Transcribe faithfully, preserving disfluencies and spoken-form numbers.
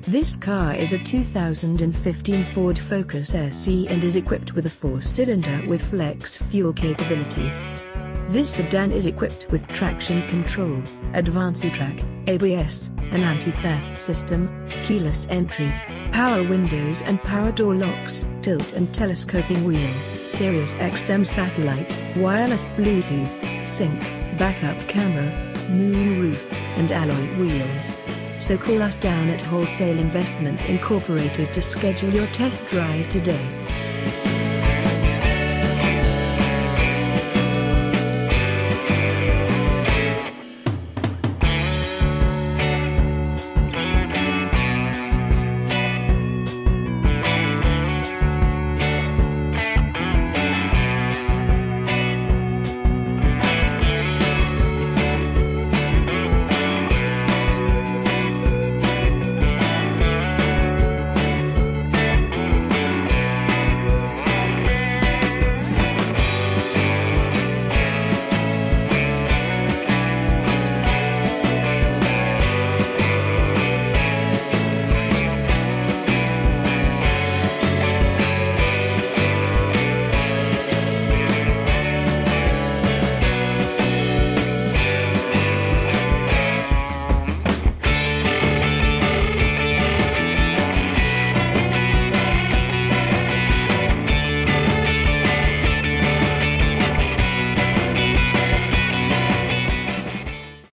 This car is a two thousand fifteen Ford Focus S E and is equipped with a four-cylinder with flex fuel capabilities. This sedan is equipped with traction control, advancetrac, A B S, an anti-theft system, keyless entry, power windows and power door locks, tilt and telescoping wheel, SiriusXM satellite, wireless Bluetooth, sync, backup camera, moon roof, and alloy wheels. So call us down at Wholesale Investments Incorporated to schedule your test drive today.